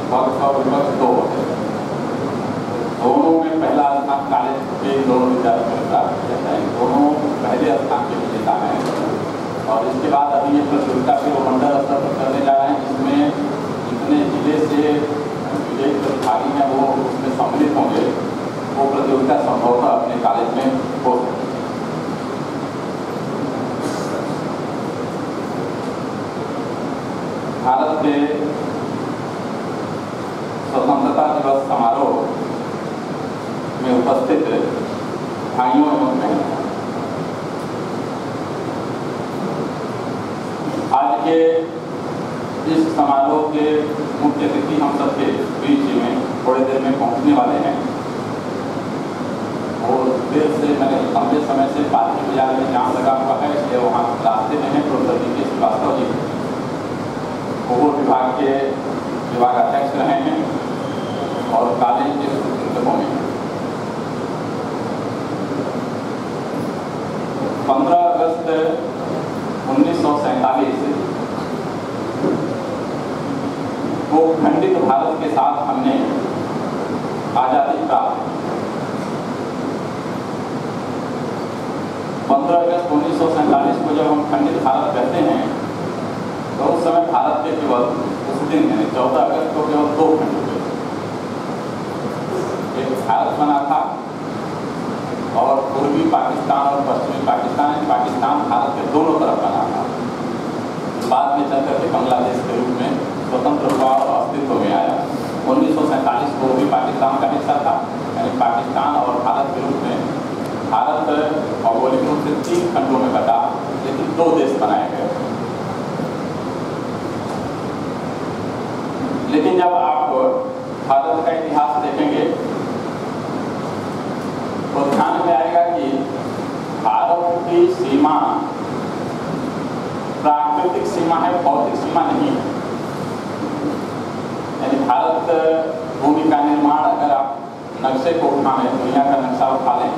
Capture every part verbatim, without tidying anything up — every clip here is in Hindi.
पक्ष और विपक्ष दो होते हैं। दोनों में पहला स्थान कॉलेज के दोनों विद्यार्थियों ने प्राप्त किया था। इन दोनों पहले स्थान के विजेता हैं और इसके बाद अभी ये प्रतियोगिता के वो मंडल स्तर पर करने जा रहे हैं, जिसमें जितने जिले से विजयी प्रतिभागी हैं वो उसमें सम्मिलित होंगे। वो प्रतियोगिता संभवतः अपने कॉलेज में हो सकती है। भारत के स्वतंत्रता दिवस समारोह में उपस्थित भाइयों एवं बहनों, आज के इस समारोह के मुख्य अतिथि हम सबके बीच में थोड़ी देर में पहुंचने वाले हैं। और देर से मैंने लंबे समय से पार्टी बाजार में जाम लगा हुआ है, इसलिए वहाँ रास्ते में है प्रोफेसर जी के श्रीवास्तव जी भूगोल विभाग के विभागाध्यक्ष रहे हैं और कॉलेज के शिक्षकों में पंद्रह अगस्त उन्नीस सौ सैंतालीस को खंडित भारत के साथ हमने आजादी प्राप्त। पंद्रह अगस्त उन्नीस सौ सैंतालीस को जब हम खंडित भारत कहते हैं तो उस समय भारत के केवल उस दिन यानी चौदह अगस्त को केवल दो खंड हुए। एक भारत बना था और पूर्वी पाकिस्तान और पश्चिमी पाकिस्तान पाकिस्तान भारत के दोनों तरफ बना था। बाद में चल करके बांग्लादेश के रूप में स्वतंत्र हुआ और अस्तित्व में आया। उन्नीस सौ सैंतालीस को भी पाकिस्तान का हिस्सा था, यानी पाकिस्तान और भारत के रूप में भारत भौगोलिक रूप से तीन खंडों में बटा, लेकिन दो देश बनाए गए। लेकिन जब आप भारत का इतिहास देखेंगे तो ध्यान में आएगा कि भारत की सीमा प्राकृतिक सीमा है, भौतिक सीमा नहीं है। यानी भारत भूमि का निर्माण अगर आप नक्शे को उठा लें, दुनिया का नक्शा उठा लें,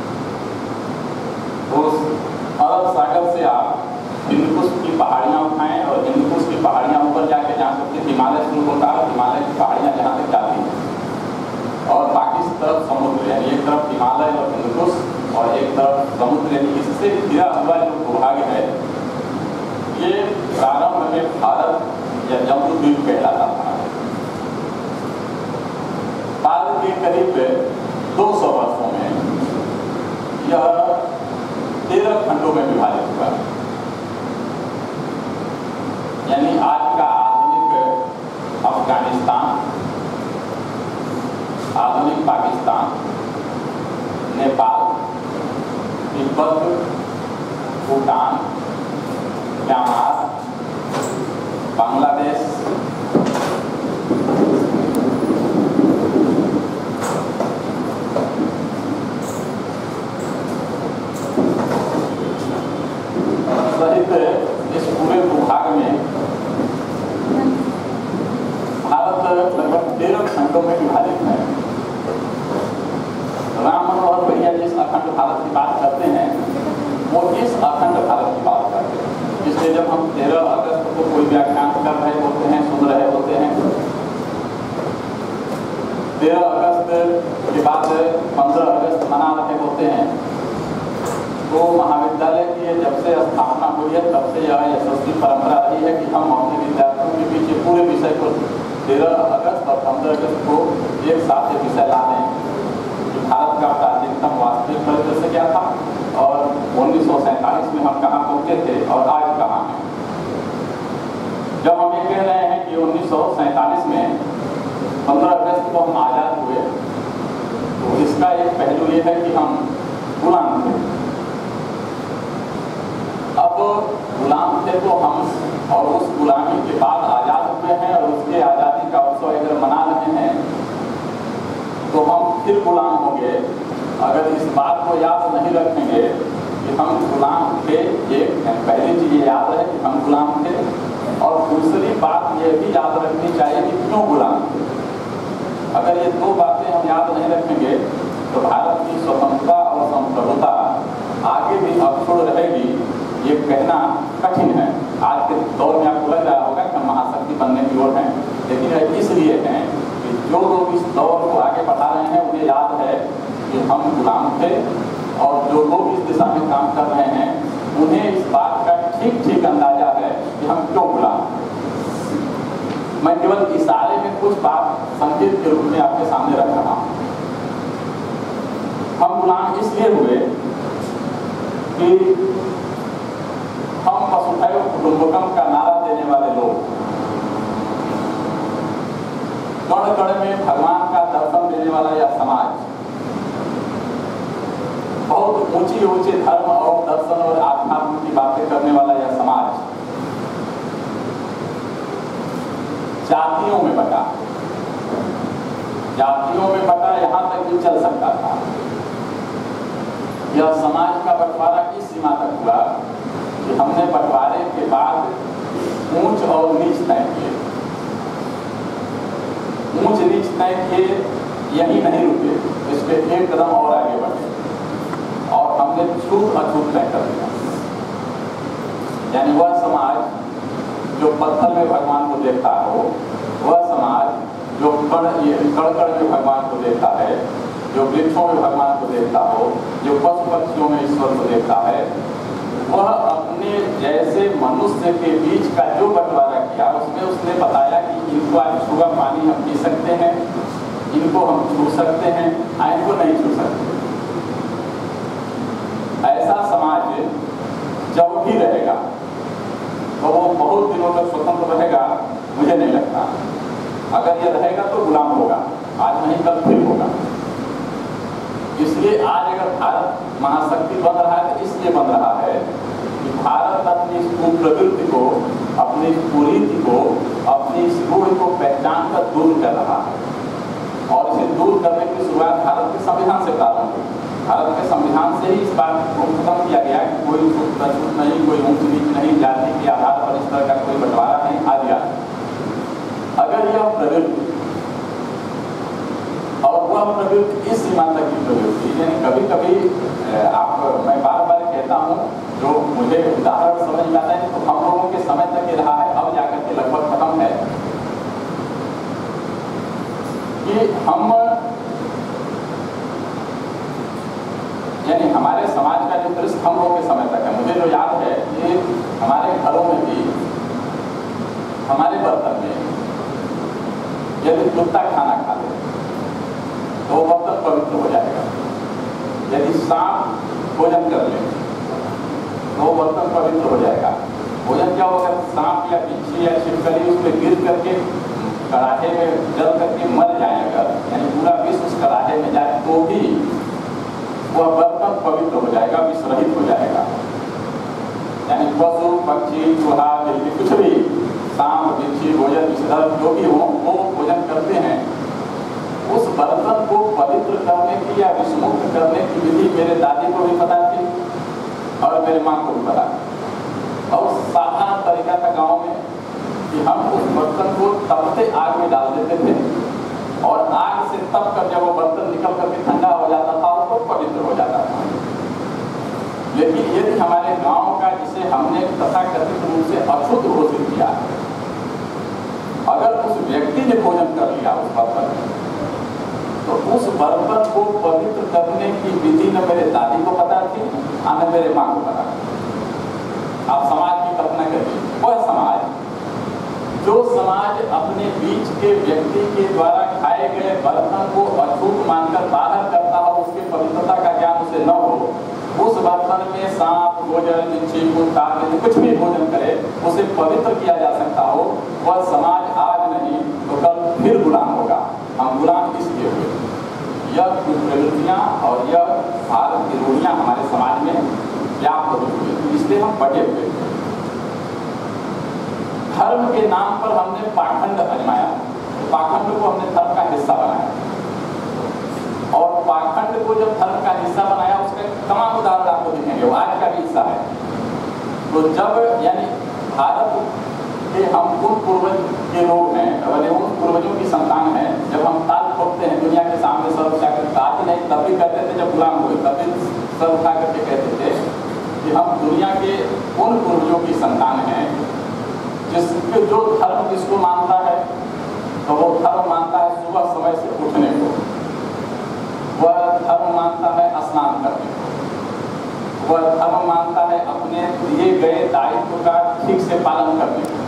तो अरब सागर से आप हिंदकुश की पहाड़ियाँ उठाएं और हिंदकुश की पहाड़ियाँ ऊपर जाके जहाँ सबके हिमालय शुरू होता है, हिमालय की पहाड़ियाँ जहाँ तक जाती हैं और बाकी तरफ समुद्र, यानी एक तरफ हिमालय और हिंदकुश और एक तरफ समुद्र, यानी इससे घिरा हुआ जो भूभाग है ये प्रारंभ में भारत या जम्बूद्वीप कहलाता था। बाद के करीब दो सौ वर्षों में यह तेरह खंडों में विभाजित हुआ, यानी आज का आधुनिक अफगानिस्तान, आधुनिक पाकिस्तान, नेपाल, तिब्बत, भूटान, म्यांमार, बांग्लादेश, सहित इस पूरे भूभाग में भारत लगभग तेरह खंडों में विभाजित है। राम मनोहर भैया जिस अखंड भारत की बात करते हैं वो इस अखंड भारत की बात करते हैं। इसलिए जब हम तेरह अगस्त को कोई व्याख्यान कर रहे होते हैं, सुन रहे होते हैं, तेरह अगस्त के बाद पंद्रह अगस्त मना रहे होते हैं, तो महाविद्यालय की जब से स्थापना हुई है तब से यह यशस्वी परंपरा रही है कि हम अपने विद्यार्थियों के पीछे पूरे विषय को तेरह अगस्त और पंद्रह अगस्त को एक साथ एक विषय ला दें कि भारत का प्राचीनतम वास्तविक परिदृश्य क्या था और उन्नीस सौ सैंतालीस में हम कहाँ पहुँचे थे और आज कहाँ हैं। जब हम ये कह रहे हैं कि उन्नीस सौ सैंतालीस में पंद्रह अगस्त को हम आज़ाद हुए, तो इसका एक पहलू ये है कि हम गुलाम थे। अब गुलाम थे तो हम और उस गुलामी के बाद आज़ाद हुए हैं और उसके आज़ादी का उत्सव अगर मना रहे हैं तो हम फिर गुलाम होंगे अगर इस बात को याद नहीं रखेंगे कि हम गुलाम थे। एक पहली चीज़ ये याद रहे कि हम गुलाम थे और दूसरी बात ये भी याद रखनी चाहिए कि क्यों गुलाम थे। अगर ये दो बातें हम याद नहीं रखेंगे तो भारत की स्वतंत्रता और संप्रभुता आगे भी अक्षुण्ण रहेगी, ये कहना कठिन है। आज के दौर में आपको लग रहा होगा कि हम महाशक्ति बनने की ओर हैं, लेकिन इसलिए हैं जो लोग इस दौर को आगे बढ़ा रहे हैं उन्हें याद है कि हम गुलाम थे, और जो लोग इस दिशा में काम कर रहे हैं उन्हें इस बात का ठीक ठीक अंदाजा है कि हम क्यों गुलाम हैं। मैं केवल इशारे में कुछ बात संकेत के रूप में आपके सामने रख रहा हूं। हम गुलाम इसलिए हुए कि हम वसुधैव कुटुंबकम का नारा देने वाले लोग, कण कण में भगवान का दर्शन देने वाला यह समाज, बहुत ऊंची ऊंचे धर्म और दर्शन और आध्यात्म की बातें करने वाला यह समाज जातियों में बटा जातियों में बटा यहां तक भी चल सकता था। यह समाज का बंटवारा इस सीमा तक हुआ कि हमने बंटवारे के बाद ऊंच और नीच तय किए। ऊंच नीच तय किए, यही नहीं रुके, इसके एक कदम और आगे बढ़े और हमने छूत अछूत तय कर दिया। यानी वह समाज जो पत्थर में भगवान को देखता हो, वह समाज जो कण कण कण में भगवान को देखता है, जो वृक्षों में भगवान को देखता हो, जो पशु पक्षियों में ईश्वर को देखता है, वह अपने जैसे मनुष्य के बीच का जो बंटवारा किया उसमें उसने बताया कि इनको आज छुआ पानी हम पी सकते हैं, इनको हम छू सकते हैं, इनको नहीं छू सकते। ऐसा समाज जब भी रहेगा तो वो बहुत दिनों तक स्वतंत्र रहेगा, मुझे नहीं लगता। अगर ये रहेगा तो गुलाम होगा, आज नहीं कल फिर होगा। इसलिए आज अगर भारत महाशक्ति बन रहा है तो इसलिए बन रहा है कि भारत अपनी इस प्रवृत्ति को, अपनी कुरीति को, अपनी इस रूढ़ को पहचान कर दूर कर रहा है। और इसे दूर करने की शुरुआत भारत के संविधान से प्रारंभ हुई। भारत के संविधान से ही इस बात को खत्म किया गया कि कोई छूत अछूत नहीं, कोई ऊंच नीच नहीं, जाति के आधार पर इस तरह का कोई बंटवारा नहीं, आदि आदि। अगर यह प्रवृत्ति और वह प्रवृत्ति इस सीमा तक की प्रवृत्ति, यानी कभी कभी आप, मैं बार बार कहता हूँ, जो मुझे उदाहरण समझ में आता है तो हम लोगों के समय तक ये रहा है, अब जाकर के लगभग खत्म है, कि हम यानी हमारे समाज का जो दृश्य हम लोगों के समय तक है, मुझे जो याद है कि हमारे घरों में भी हमारे बर्तन में यदि कुत्ता खाना खा ले तो वो बर्तन पवित्र हो जाएगा। यदि सांप भोजन कर ले तो वो बर्तन पवित्र हो जाएगा। भोजन क्या होगा? सांप या बिच्छी या छिपकली उसमें गिर करके कड़ाहे में जल करके मर जाएगा, यानी पूरा विष उस कड़ाहे में जाए तो भी वह बर्तन पवित्र हो जाएगा, विषरहित हो जाएगा। यानी पशु पक्षी चूहा बिल्ली कुछ भी, सांप बिच्छी भोजन विषधर जो भी हो, वो भोजन करते हैं। उस बर्तन को पवित्र करने की या विषमुक्त करने की विधि मेरे दादी को भी पता थी और मेरे माँ को भी पता थी। और साधारण तरीका था गाँव में कि हम उस बर्तन को तपते आग में डाल देते थे और आग से तप कर जब वो बर्तन निकल करके ठंडा हो जाता था वो पवित्र हो जाता था। लेकिन यदि हमारे गांव का, जिसे हमने तथाकथित रूप से अशुद्ध घोषित किया, अगर उस व्यक्ति ने भोजन कर लिया उस बर्तन में, तो उस बर्तन को पवित्र करने की विधि न मेरे दादी को पता थी न मेरे माँ को पता थी। आप समाज की कल्पना करिए, वह समाज जो समाज अपने बीच के व्यक्ति के द्वारा खाए गए बर्तन को अछूत मानकर बाहर करता हो, उसके पवित्रता का ज्ञान उसे न हो, उस बर्तन में सांप भोजन बिच्छी कुत्ता कुछ भी भोजन करे उसे पवित्र किया जा सकता हो, वह समाज आज नहीं तो कल फिर गुलाम होगा। हम गुलाम इसलिए हुए, यह प्रवृत्तियाँ और यह भारत की रूढ़ियाँ हमारे समाज में व्याप्त हो चुकी है, इसलिए हम बटे हुए। धर्म के नाम पर हमने पाखंड आजमाया, पाखंड को हमने धर्म का हिस्सा बनाया, और पाखंड को जब धर्म का हिस्सा बनाया उसके तमाम उदाहरण आपको दिखेंगे, वो आज का भी हिस्सा है। तो जब यानी भारत के हम उन पूर्वज के लोग हैं, उन पूर्वजों की संतान हैं, जब हम ताल ठोकते हैं दुनिया के सामने सर उठा कर, आज नहीं तब भी कहते थे जब गुलाम हुए, तब भी सर उठा करके कहते थे कि हम दुनिया के उन पूर्वजों की संतान हैं जिसके जो धर्म जिसको मानता है तो वो धर्म मानता है सुबह समय से उठने को, वह धर्म मानता है स्नान करने को, वह धर्म मानता है अपने दिए गए दायित्व का ठीक से पालन करने को।